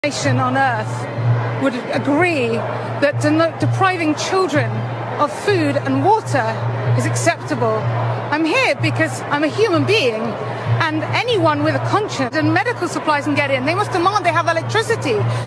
nation on earth would agree that depriving children of food and water is acceptable. I'm here because I'm a human being, and anyone with a conscience and medical supplies can get in. They must demand they have electricity.